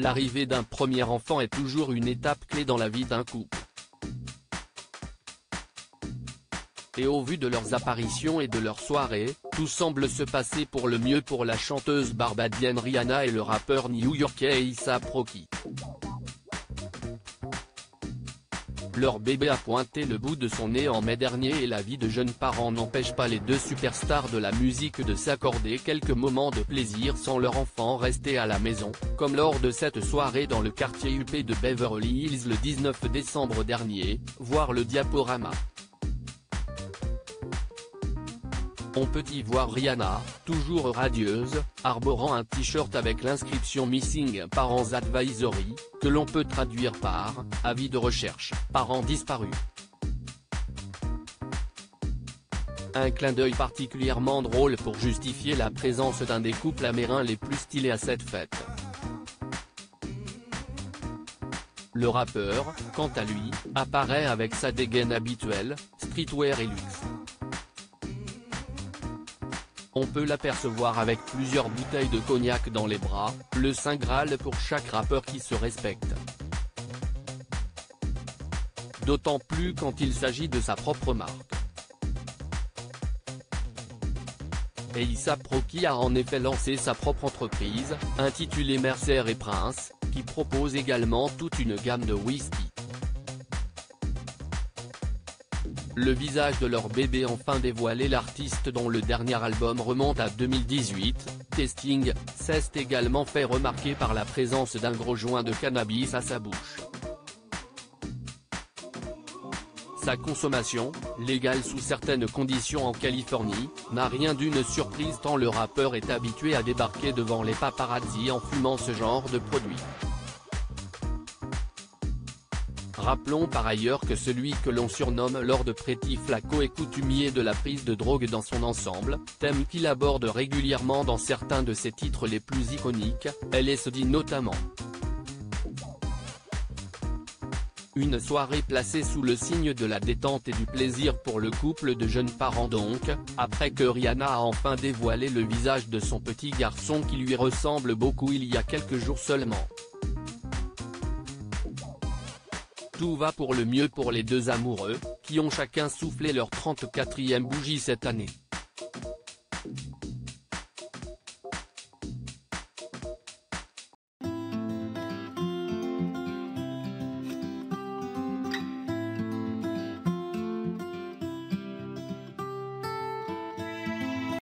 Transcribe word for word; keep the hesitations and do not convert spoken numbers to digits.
l'arrivée d'un premier enfant est toujours une étape clé dans la vie d'un couple. Et au vu de leurs apparitions et de leurs soirées, tout semble se passer pour le mieux pour la chanteuse barbadienne Rihanna et le rappeur new-yorkais A$AP Rocky. Leur bébé a pointé le bout de son nez en mai dernier et la vie de jeunes parents n'empêche pas les deux superstars de la musique de s'accorder quelques moments de plaisir sans leur enfant rester à la maison, comme lors de cette soirée dans le quartier huppé de Beverly Hills le dix-neuf décembre dernier, voir le diaporama. On peut y voir Rihanna, toujours radieuse, arborant un t-shirt avec l'inscription Missing Parents Advisory, que l'on peut traduire par « avis de recherche, parents disparus ». Un clin d'œil particulièrement drôle pour justifier la présence d'un des couples américains les plus stylés à cette fête. Le rappeur, quant à lui, apparaît avec sa dégaine habituelle, streetwear et luxe. On peut l'apercevoir avec plusieurs bouteilles de cognac dans les bras, le saint graal pour chaque rappeur qui se respecte. D'autant plus quand il s'agit de sa propre marque. A$AP Rocky a en effet lancé sa propre entreprise, intitulée Mercer et Prince, qui propose également toute une gamme de whisky. Le visage de leur bébé enfin dévoilé. L'artiste dont le dernier album remonte à deux mille dix-huit, Testing, s'est également fait remarquer par la présence d'un gros joint de cannabis à sa bouche. Sa consommation, légale sous certaines conditions en Californie, n'a rien d'une surprise tant le rappeur est habitué à débarquer devant les paparazzi en fumant ce genre de produit. Rappelons par ailleurs que celui que l'on surnomme Lord Pretty Flacco est coutumier de la prise de drogue dans son ensemble, thème qu'il aborde régulièrement dans certains de ses titres les plus iconiques, L S D notamment. Une soirée placée sous le signe de la détente et du plaisir pour le couple de jeunes parents donc, après que Rihanna a enfin dévoilé le visage de son petit garçon qui lui ressemble beaucoup il y a quelques jours seulement. Tout va pour le mieux pour les deux amoureux, qui ont chacun soufflé leur trente-quatrième bougie cette année.